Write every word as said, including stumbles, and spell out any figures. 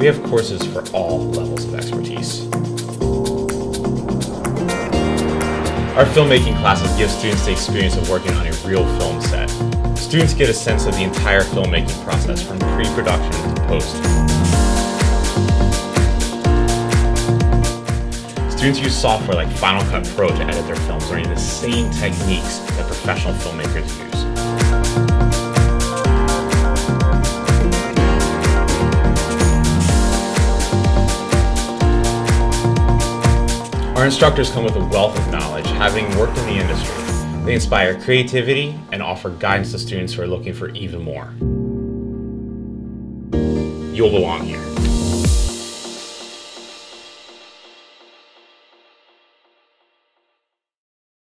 we have courses for all levels of expertise. Our filmmaking classes give students the experience of working on a real film set. Students get a sense of the entire filmmaking process from pre-production to post. Students use software like Final Cut Pro to edit their films, learning the same techniques that professional filmmakers use. Our instructors come with a wealth of knowledge, having worked in the industry. They inspire creativity and offer guidance to students who are looking for even more. You'll belong here.